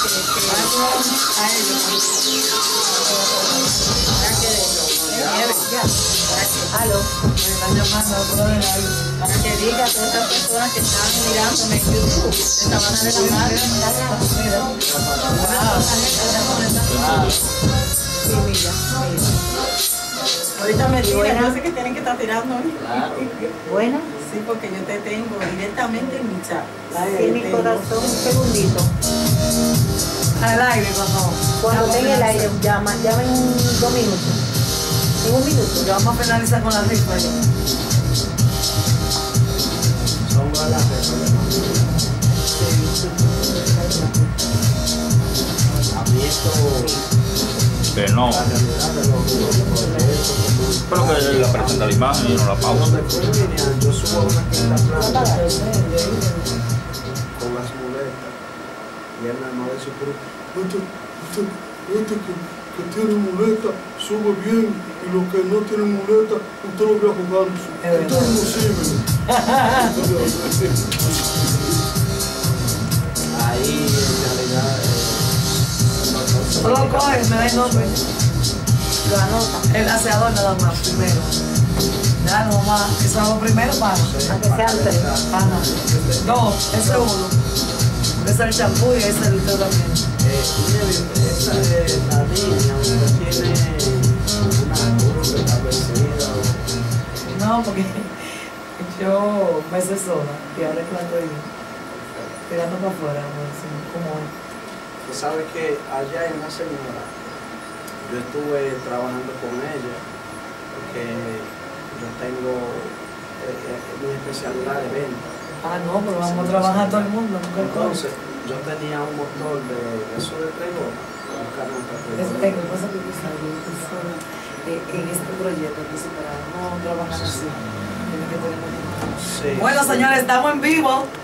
a ellos. Aló, me están llamando para que diga a todas estas personas que están mirándome en YouTube, esta manera de la madre. Sí, mira. Ahorita me digo, no sé que tienen que estar tirando. Bueno. Sí, porque yo te tengo directamente en mi chat. Sí, mi corazón, un segundito. Al aire cuando tenga el aire, llama en 2 minutos. En 1 minuto. Ya vamos a finalizar con la rifa ya. Son las rifas. A mí esto... Que no. La realidad de los Pero que la presenta la imagen y no la pausa. Yo subo una quinta planta con las muletas y él nada más dice, pero que tiene muleta sube bien y los que no tienen muleta usted lo ve jugando. Esto es imposible. Ahí en realidad Tú lo coges, me da el nombre. Lo anota. El aseador nada más, primero. Ya, no más. Eso es lo primero para. Aunque sean 3. Ajá. No, ese es uno. Ese es el champú y ese es el tratamiento. esa la niña, usted tiene una curva establecida. No, porque yo me sé sola y ahora que la estoy tirando para afuera, como es. Tú sabes que allá hay una señora, yo estuve trabajando con ella, porque yo tengo mi especialidad de venta. Ah, no, pero vamos a trabajar todo el mundo. Entonces, yo tenía un motor de eso de 3 gomas, un canasta de 3 gomas. Tengo cosas que en este proyecto, que para no trabajar así, tiene que tener. Sí, Bueno, sí. señores, estamos en vivo.